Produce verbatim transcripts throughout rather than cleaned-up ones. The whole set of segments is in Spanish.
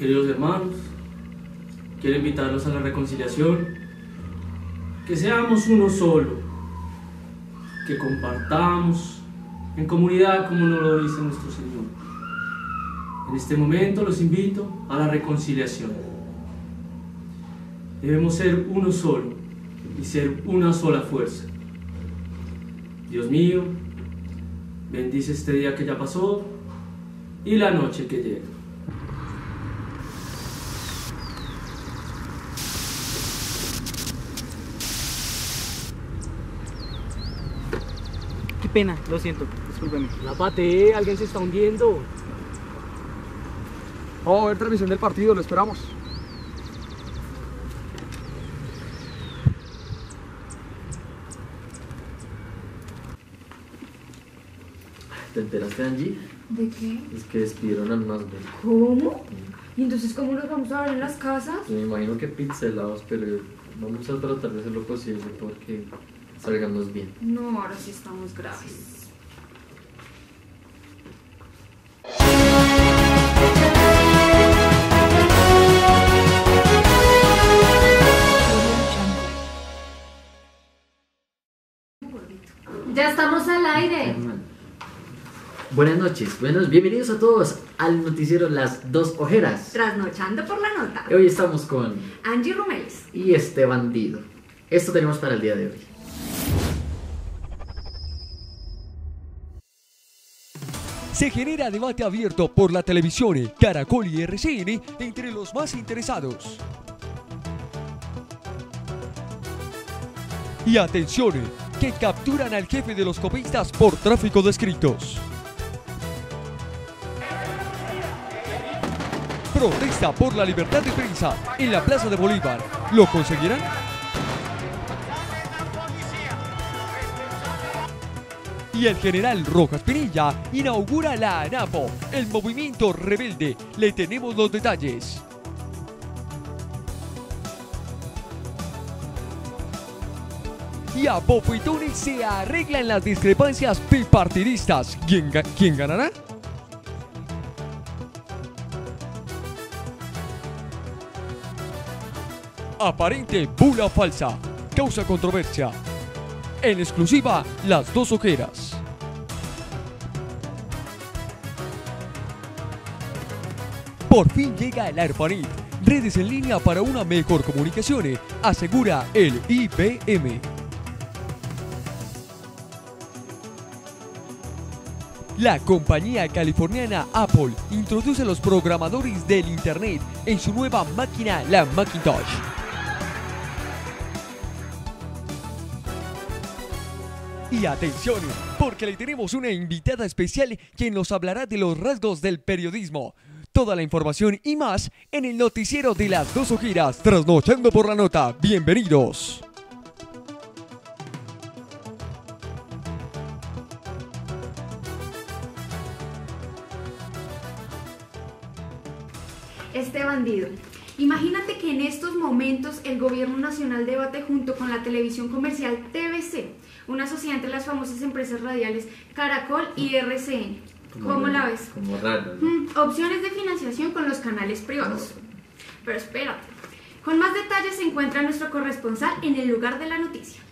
Queridos hermanos, quiero invitarlos a la reconciliación, que seamos uno solo, que compartamos en comunidad como nos lo dice nuestro Señor. En este momento los invito a la reconciliación. Debemos ser uno solo y ser una sola fuerza. Dios mío, bendice este día que ya pasó y la noche que llega. Qué pena, lo siento, discúlpeme. La pateé, alguien se está hundiendo. Vamos a ver transmisión del partido, lo esperamos. ¿Te enteraste, Angie? ¿De qué? Es que despidieron al más bello. ¿Cómo? ¿Y entonces cómo nos vamos a ver en las casas? Pues me imagino que pizzelados, pero vamos a tratar de hacer lo posible porque salgamos bien. No, ahora sí estamos graves. Ya estamos al aire. Buenas noches, buenos, bienvenidos a todos al noticiero Las Dos Ojeras. Trasnochando por la nota. Hoy estamos con Angie Rumeles y este bandido. Esto tenemos para el día de hoy. Se genera debate abierto por la televisión, Caracol y R C N entre los más interesados. Y atención, que capturan al jefe de los copistas por tráfico de escritos. Protesta por la libertad de prensa en la Plaza de Bolívar. ¿Lo conseguirán? Y el general Rojas Pinilla inaugura la ANAPO, el movimiento rebelde. Le tenemos los detalles. Y a bofetones se arreglan las discrepancias bipartidistas. ¿Quién, ga- ¿Quién ganará? Aparente bula falsa. Causa controversia. En exclusiva, Las Dos Ojeras. Por fin llega el ARPANET. Redes en línea para una mejor comunicación, asegura el I B M. La compañía californiana Apple introduce los programadores del Internet en su nueva máquina, la Macintosh. Y atención, porque le tenemos una invitada especial quien nos hablará de los rasgos del periodismo. Toda la información y más en el noticiero de Las Dos Ojeras, Trasnochando por la Nota. Bienvenidos. Este bandido. Imagínate que en estos momentos el gobierno nacional debate junto con la televisión comercial T V C, una sociedad entre las famosas empresas radiales Caracol y R C N. Como ¿Cómo raro, la ves? Como raro, ¿no? Mm, opciones de financiación con los canales privados. Pero espérate, con más detalles se encuentra nuestro corresponsal en el lugar de la noticia.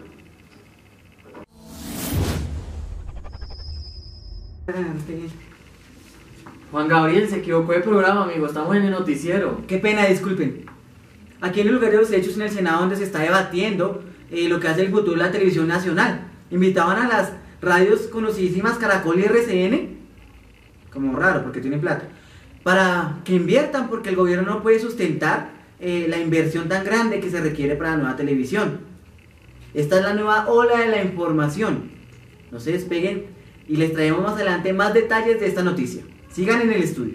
Juan Gabriel se equivocó de programa, amigo. Estamos en el noticiero. Qué pena, disculpen. Aquí en el lugar de los hechos en el Senado donde se está debatiendo eh, lo que hace el futuro de la televisión nacional. Invitaban a las radios conocidísimas Caracol y R C N, como raro porque tienen plata, para que inviertan porque el gobierno no puede sustentar eh, la inversión tan grande que se requiere para la nueva televisión. Esta es la nueva ola de la información. No se despeguen y les traemos más adelante más detalles de esta noticia. Sigan en el estudio.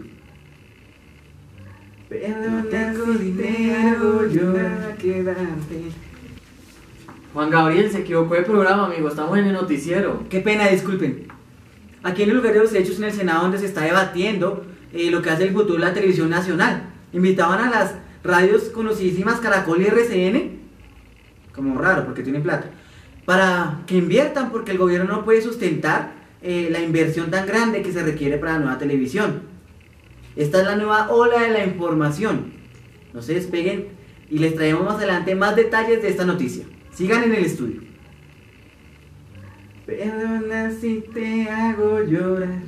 Pero no tengo dinero yo para quedarte. Juan Gabriel se equivocó de programa, amigo. Estamos en el noticiero. Qué pena, disculpen. Aquí en el lugar de los hechos en el Senado donde se está debatiendo eh, lo que hace el futuro de la televisión nacional. Invitaban a las radios conocidísimas Caracol y R C N, como raro porque tienen plata, para que inviertan porque el gobierno no puede sustentar eh, la inversión tan grande que se requiere para la nueva televisión. Esta es la nueva ola de la información. No se despeguen y les traemos más adelante más detalles de esta noticia. Sigan en el estudio. Perdona si te hago llorar.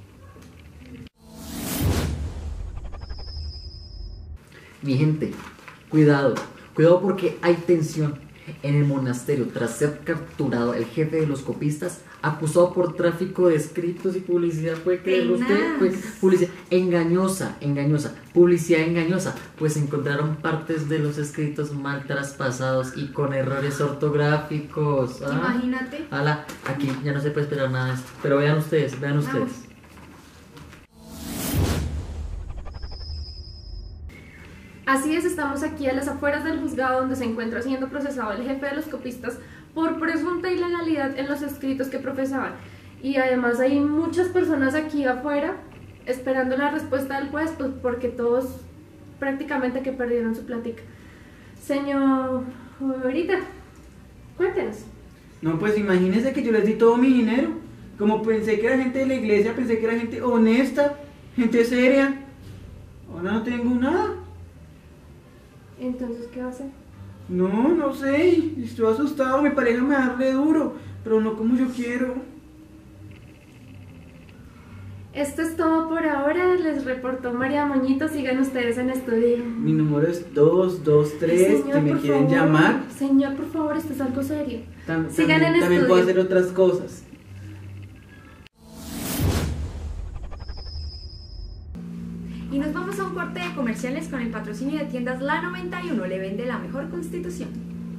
Mi gente, cuidado, cuidado porque hay tensión en el monasterio tras ser capturado el jefe de los copistas acusado por tráfico de escritos y publicidad. ¿Puede creerlo usted? Pues, publicidad engañosa, engañosa, publicidad engañosa, pues encontraron partes de los escritos mal traspasados y con errores ortográficos. ¿Ah? Imagínate. Ala, aquí ya no se puede esperar nada de esto, pero vean ustedes, vean ustedes. Vamos. Así es, estamos aquí a las afueras del juzgado donde se encuentra siendo procesado el jefe de los copistas por presunta ilegalidad en los escritos que profesaban. Y además hay muchas personas aquí afuera esperando la respuesta del juez, pues porque todos prácticamente que perdieron su plática. Señor, ahorita, cuéntenos. No, pues imagínense que yo les di todo mi dinero. Como pensé que era gente de la iglesia, pensé que era gente honesta, gente seria. Ahora no tengo nada. Entonces, ¿qué va a hacer? No, no sé, estoy asustado, mi pareja me da re duro, pero no como yo quiero. Esto es todo por ahora, les reportó María Moñito, sigan ustedes en estudio. Mi número es dos dos tres, Señor, si me por quieren favor, llamar. Señor, por favor, esto es algo serio. Tam Sigan también, en también estudio. puedo hacer otras cosas. Y nos vamos a un corte de comerciales con el patrocinio de tiendas La noventa y uno, le vende la mejor Constitución.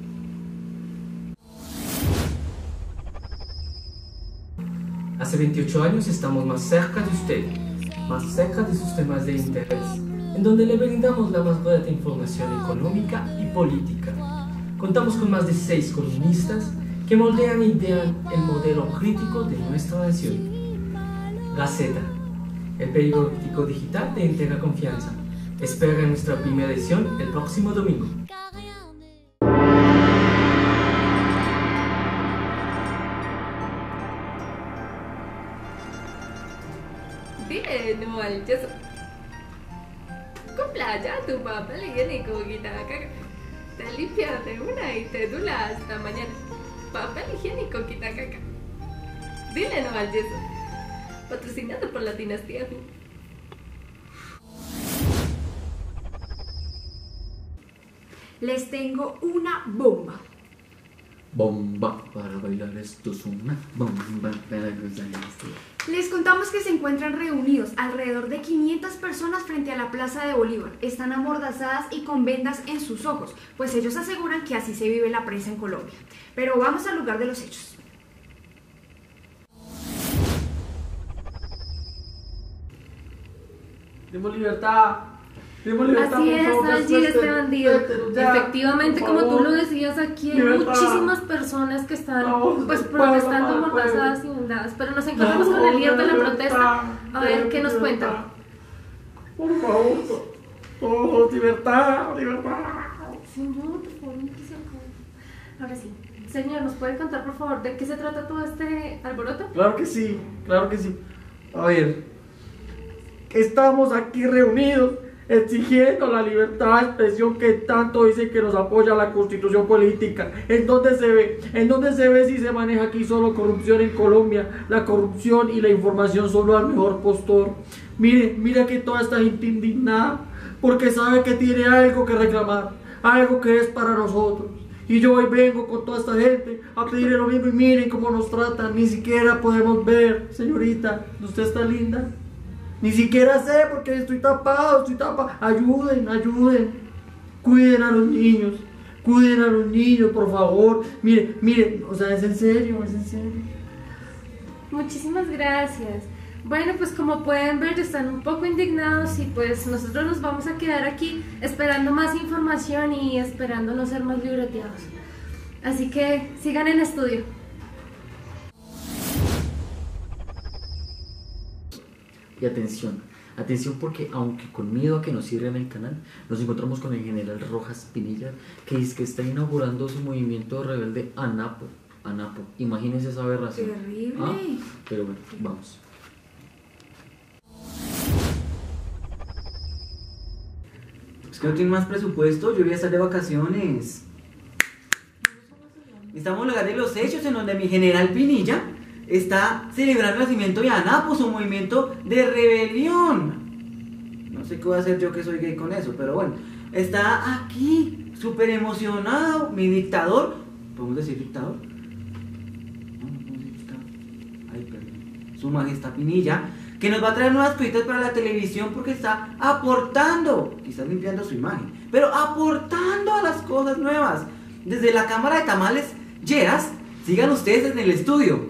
Hace veintiocho años estamos más cerca de usted, más cerca de sus temas de interés, en donde le brindamos la más barata información económica y política. Contamos con más de seis columnistas que moldean e idean el modelo crítico de nuestra nación. Gaceta, el periódico digital de entera confianza. Espera nuestra primera edición el próximo domingo. Dile no al yeso. Con playa, tu papá le viene con guitarra. Te limpias de una y te dura hasta mañana. Papel higiénico quita caca. Dile no al yeso. Patrocinado por la dinastía Hu. Les tengo una bomba. Bomba para bailar, esto es una bomba para gozar esto. Les contamos que se encuentran reunidos alrededor de quinientas personas frente a la Plaza de Bolívar. Están amordazadas y con vendas en sus ojos, pues ellos aseguran que así se vive la prensa en Colombia. Pero vamos al lugar de los hechos. Demos libertad. Demos libertad. Así por es, favor, allí suéltelo, este bandido. suéltelo ya, Efectivamente, por como tú favor. lo decías, aquí hay Libertad. muchísimas personas que están Vamos, pues pueblo, protestando pueblo, amordazadas y pueblo. vendadas. Pero nos encontramos con el líder de la protesta. A ver qué nos cuenta. Por favor, todos, libertad, libertad. Señor, por favor, ¿qué se acaba? Ahora sí. Señor, ¿nos puede contar por favor de qué se trata todo este alboroto? Claro que sí, claro que sí. A ver, estamos aquí reunidos exigiendo la libertad de expresión que tanto dicen que nos apoya la Constitución política. ¿En dónde se ve? ¿En dónde se ve si se maneja aquí solo corrupción en Colombia? La corrupción y la información solo al mejor postor. Mire, mire que toda esta gente indignada porque sabe que tiene algo que reclamar, algo que es para nosotros. Y yo hoy vengo con toda esta gente a pedirle lo mismo y miren cómo nos tratan. Ni siquiera podemos ver, señorita, usted está linda. Ni siquiera sé porque estoy tapado, estoy tapado. Ayuden, ayuden. Cuiden a los niños, cuiden a los niños, por favor. Miren, miren, o sea, es en serio, es en serio. Muchísimas gracias. Bueno, pues como pueden ver, están un poco indignados y pues nosotros nos vamos a quedar aquí esperando más información y esperando no ser más libreteados. Así que sigan en estudio. Y atención, atención porque aunque con miedo a que nos cierren el canal, nos encontramos con el general Rojas Pinilla, que dice que está inaugurando su movimiento rebelde ANAPO. ANAPO, imagínense esa aberración. Terrible. ¿Ah? Pero bueno, vamos. Es que no tiene más presupuesto, yo voy a estar de vacaciones. Estamos en lugar de los hechos en donde mi general Pinilla está celebrando el nacimiento de Anapo, su movimiento de rebelión. No sé qué voy a hacer yo que soy gay con eso, pero bueno. Está aquí, súper emocionado, mi dictador. ¿Podemos decir dictador? No, no podemos decir dictador. Ay, perdón. Su majestad Pinilla, que nos va a traer nuevas cositas para la televisión porque está aportando, quizás limpiando su imagen, pero aportando a las cosas nuevas. Desde la cámara de tamales Lleras, sigan ustedes en el estudio.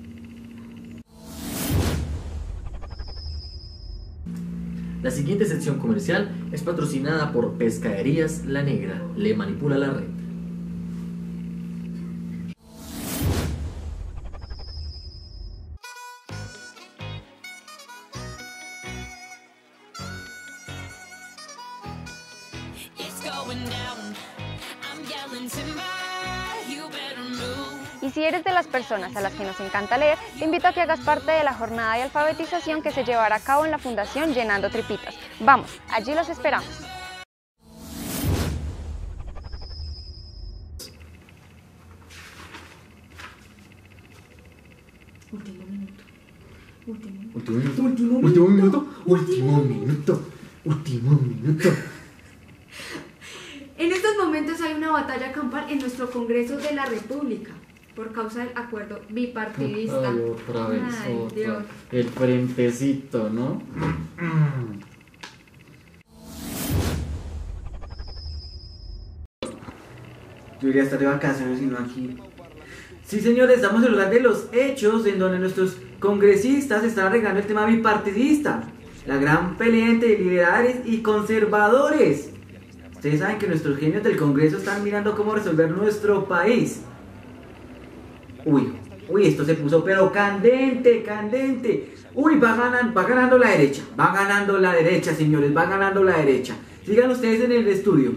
La siguiente sección comercial es patrocinada por Pescaderías La Negra. Le manipula la red. Y si eres de las personas a las que nos encanta leer, te invito a que hagas parte de la jornada de alfabetización que se llevará a cabo en la Fundación Llenando Tripitas. Vamos, allí los esperamos. Último minuto. Último minuto. Último minuto. Último minuto. Último minuto. Último minuto. En estos momentos hay una batalla campal en nuestro Congreso de la República por causa del acuerdo bipartidista. Ay, otra vez, Ay, otra. Dios. El frentecito, ¿no? Yo iría a estar de vacaciones y no aquí. Sí, señores, estamos en el lugar de los hechos, en donde nuestros congresistas están arreglando el tema bipartidista. La gran pelea entre liberales y conservadores. Ustedes saben que nuestros genios del Congreso están mirando cómo resolver nuestro país. Uy, uy, esto se puso pero candente, candente. Uy, va ganando, va ganando la derecha, va ganando la derecha, señores, va ganando la derecha. Sigan ustedes en el estudio.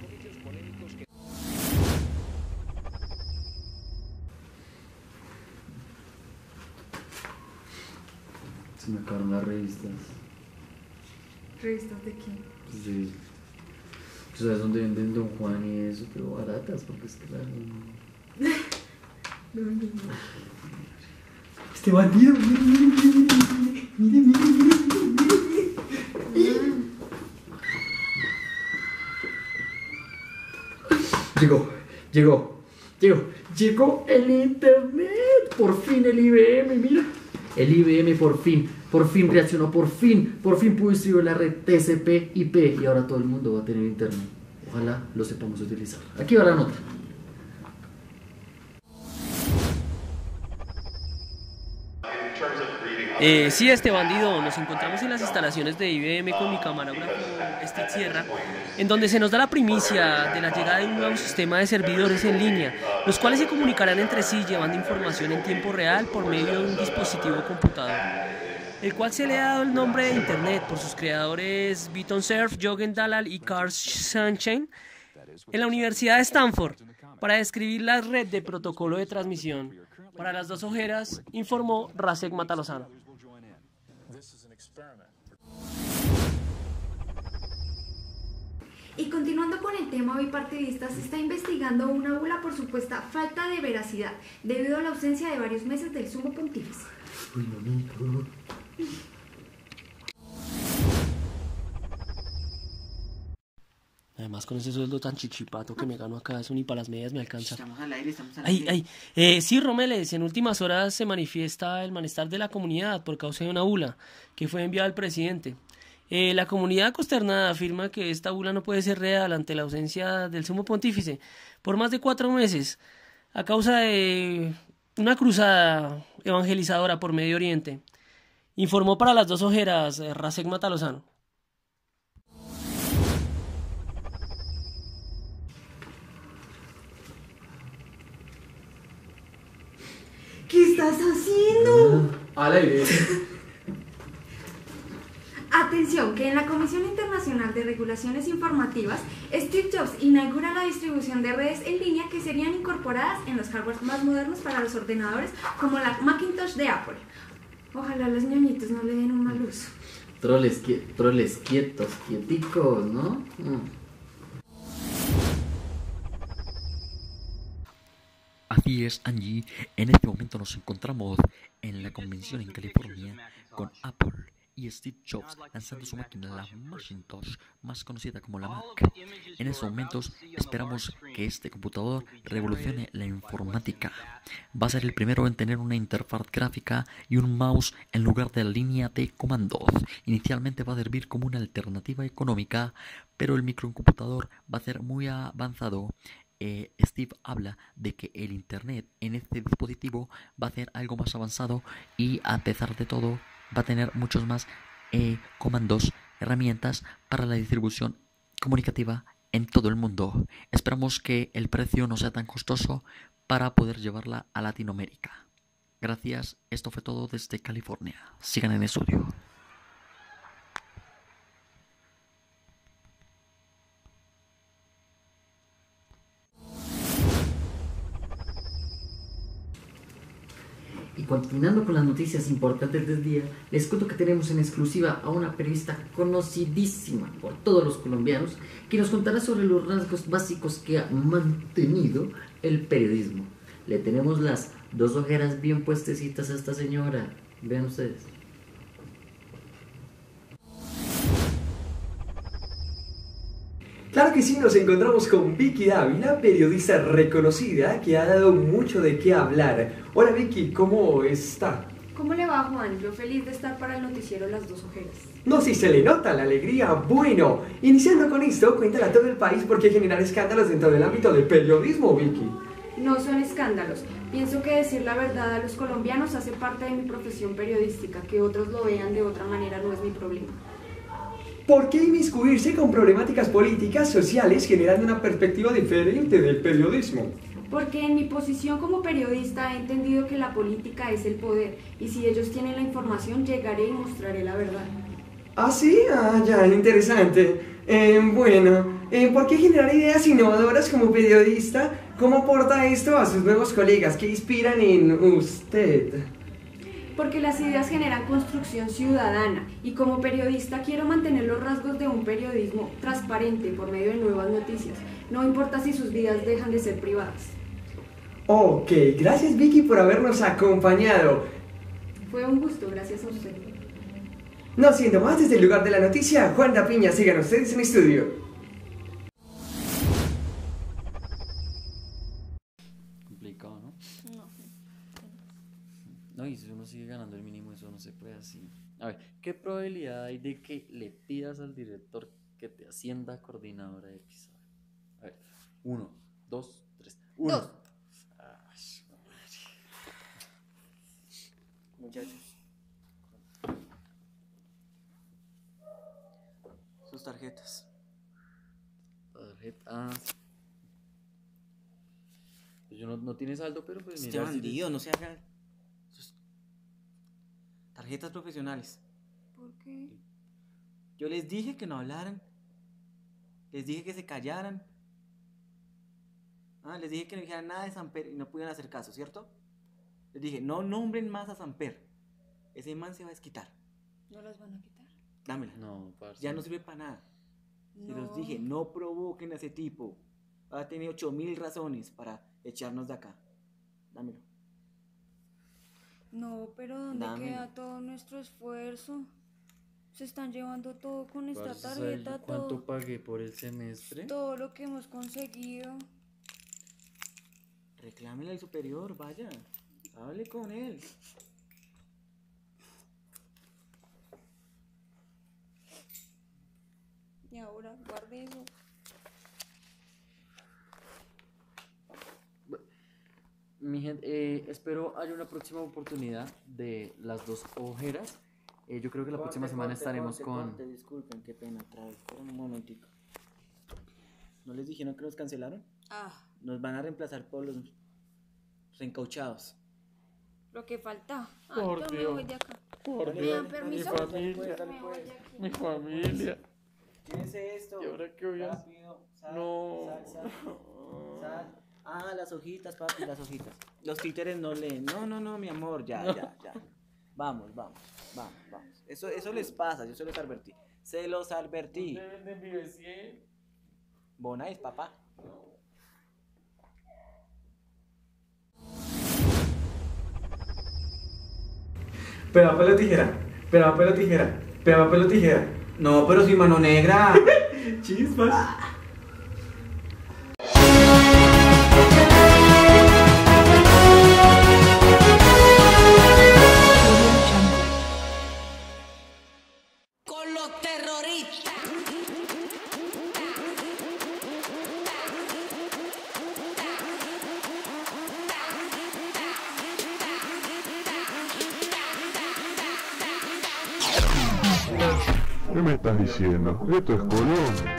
Se me acabaron las revistas. ¿Revistas de quién? Sí. ¿Tú sabes dónde venden Don Juan y eso? Pero baratas, porque es que la... No, no, no. Este bandido, mire, mire, mire, mire, mire, mire, mire. Llegó, llegó, llegó, llegó el internet, por fin el I B M, mira. El I B M por fin, por fin reaccionó, por fin, por fin pudo distribuir la red T C P I P y ahora todo el mundo va a tener internet. Ojalá lo sepamos utilizar. Aquí va la nota. Eh, sí, este bandido, nos encontramos en las instalaciones de I B M con mi camarógrafo Steve Sierra, en donde se nos da la primicia de la llegada de un nuevo sistema de servidores en línea, los cuales se comunicarán entre sí llevando información en tiempo real por medio de un dispositivo computador, el cual se le ha dado el nombre de Internet por sus creadores Beaton Cerf, Jürgen Dalal y Carl Sunshine, en la Universidad de Stanford, para describir la red de protocolo de transmisión. Para las dos ojeras, informó Rasek Matalozano. Y continuando con el tema bipartidista, se está investigando una bula por supuesta falta de veracidad debido a la ausencia de varios meses del sumo pontífice. Uy, bonito. Además, con ese sueldo tan chichipato que me gano acá, eso ni para las medias me alcanza. Estamos al aire, estamos al Ay, aire. ay. Eh, sí, Romeles, en últimas horas se manifiesta el malestar de la comunidad por causa de una bula que fue enviada al presidente. Eh, la comunidad consternada afirma que esta bula no puede ser real ante la ausencia del sumo pontífice por más de cuatro meses a causa de una cruzada evangelizadora por Medio Oriente. Informó para las dos ojeras eh, Rasek Matalozano. ¿Qué estás haciendo? Al aire. Atención, que en la Comisión Internacional de Regulaciones Informativas, Steve Jobs inaugura la distribución de redes en línea que serían incorporadas en los hardware más modernos para los ordenadores, como la Macintosh de Apple. Ojalá los ñoñitos no le den un mal uso. Troles, qui- troles quietos, quieticos, ¿no? Mm. Así es, Angie. En este momento nos encontramos en la convención en California con Apple y Steve Jobs lanzando su máquina, la Macintosh, más conocida como la Mac. En estos momentos esperamos que este computador revolucione la informática. Va a ser el primero en tener una interfaz gráfica y un mouse en lugar de la línea de comandos. Inicialmente va a servir como una alternativa económica, pero el microcomputador va a ser muy avanzado. Eh, Steve habla de que el internet en este dispositivo va a ser algo más avanzado y a pesar de todo va a tener muchos más eh, comandos, herramientas para la distribución comunicativa en todo el mundo. Esperamos que el precio no sea tan costoso para poder llevarla a Latinoamérica. Gracias, esto fue todo desde California. Sigan en estudio. Y continuando con las noticias importantes del día, les cuento que tenemos en exclusiva a una periodista conocidísima por todos los colombianos que nos contará sobre los rasgos básicos que ha mantenido el periodismo. Le tenemos las dos ojeras bien puestecitas a esta señora. Vean ustedes. Claro que sí, nos encontramos con Vicky Dávila, periodista reconocida que ha dado mucho de qué hablar. Hola Vicky, ¿cómo está? ¿Cómo le va, Juan? Yo feliz de estar para el noticiero Las Dos Ojeras. No, si se le nota la alegría. Bueno, iniciando con esto, cuéntale a todo el país por qué generar escándalos dentro del ámbito del periodismo, Vicky. No son escándalos. Pienso que decir la verdad a los colombianos hace parte de mi profesión periodística. Que otros lo vean de otra manera no es mi problema. ¿Por qué inmiscuirse con problemáticas políticas, sociales, generando una perspectiva diferente del periodismo? Porque en mi posición como periodista he entendido que la política es el poder, y si ellos tienen la información, llegaré y mostraré la verdad. ¿Ah, sí? Ah, ya, interesante. Eh, bueno, eh, ¿por qué generar ideas innovadoras como periodista? ¿Cómo aporta esto a sus nuevos colegas que inspiran en usted? Porque las ideas generan construcción ciudadana, y como periodista quiero mantener los rasgos de un periodismo transparente por medio de nuevas noticias. No importa si sus vidas dejan de ser privadas. Ok, gracias Vicky por habernos acompañado. Fue un gusto, gracias a usted. No siendo más, desde el lugar de la noticia, Juan da Piña, sigan ustedes en estudio. Complicado, ¿no? No. No, y si uno sigue ganando el mínimo, eso no se puede así. A ver, ¿qué probabilidad hay de que le pidas al director que te ascienda a coordinadora de episodio? A ver, uno, dos, tres. Uno. Dos. Ay, madre. Muchachos. Sus tarjetas. Tarjetas. Pues yo no, no tiene saldo, pero pues Este mira. bandido, no se haga. Sus tarjetas profesionales. ¿Por qué? Yo les dije que no hablaran. Les dije que se callaran. Ah, les dije que no dijeran nada de Samper y no pudieron hacer caso, ¿cierto? Les dije, no nombren más a Samper. Ese man se va a desquitar. ¿No las van a quitar? Dámela. No, parce. Ya no sirve para nada. No. Se los dije, no provoquen a ese tipo. Va a tener ocho mil razones para echarnos de acá. Dámelo. No, pero ¿dónde Dámelo. queda todo nuestro esfuerzo? Se están llevando todo con esta Parce, ¿sabes tarjeta, ¿cuánto todo, pagué por el semestre? todo lo que hemos conseguido. Reclámele al superior, vaya. Hable con él. Y ahora, guarde eso. Mi gente, eh, espero haya una próxima oportunidad de Las Dos Ojeras. Eh, yo creo que la Corte, próxima semana corte, estaremos corte, con... corte, disculpen, qué pena otra vez. Esperen un momentico. ¿No les dijeron que nos cancelaron? Ah, Nos van a reemplazar por los reencauchados. lo que falta. Ay, Por yo me Dios. voy de acá. Por ¿Me Dios. dan permiso? Mi familia. Me voy de aquí. Mi familia. Llévense esto. ¿Y ahora qué voy a hacer? Rápido. Sal, No. Sal, sal, sal. Ah, las hojitas, papi, las hojitas. Los títeres no leen. No, no, no, mi amor, ya, ya, ya. Vamos, vamos, vamos, vamos. Eso, eso les pasa, yo se los advertí. Se los advertí. Bonais, papá. Pega, papel o tijera. Pega, papel o tijera. Pega, papel o tijera. No, pero sin mano negra. Chispas. Con los terroristas. ¿Qué me estás diciendo? Esto es Colón.